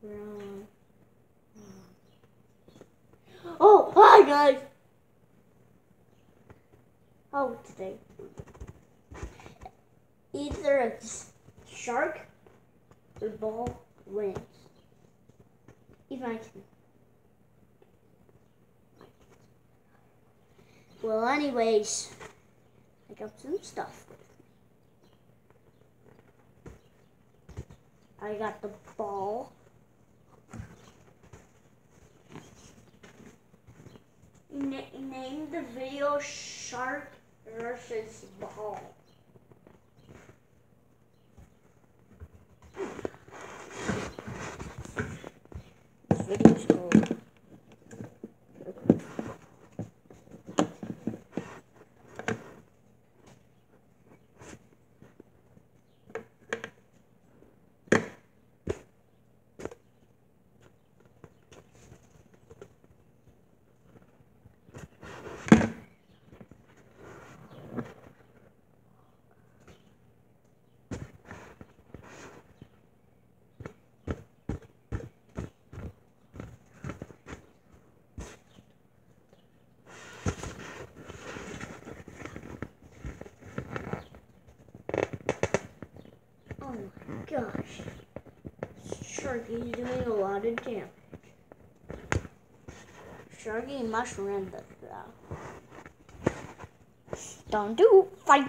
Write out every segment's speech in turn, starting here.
Oh, hi guys! Oh, today. Either a shark or ball wins. Even I can. Well, anyways, I got some stuff with me. I got the ball. Name the video Shark versus Ball. This video is called Oh my gosh. Sharky's doing a lot of damage. Sharky must run the Don't do fight.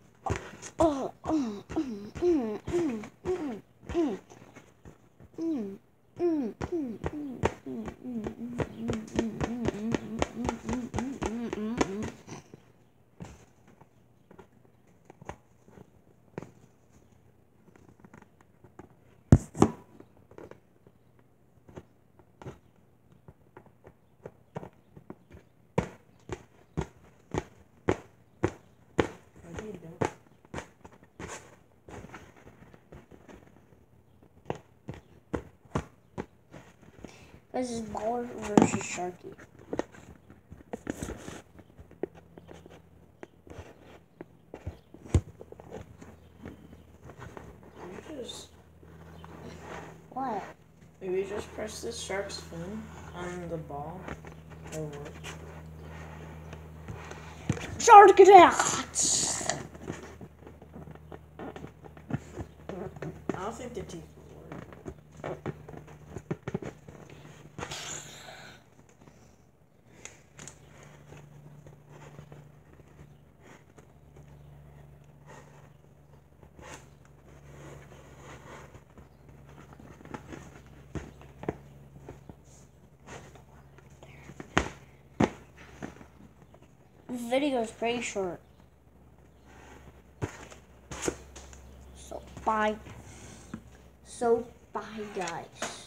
This is Baller versus Sharky. What? Maybe just press the shark's fin on the ball. Or what? Shark attack! I don't think the teeth will work. This video is pretty short. So bye. So bye guys.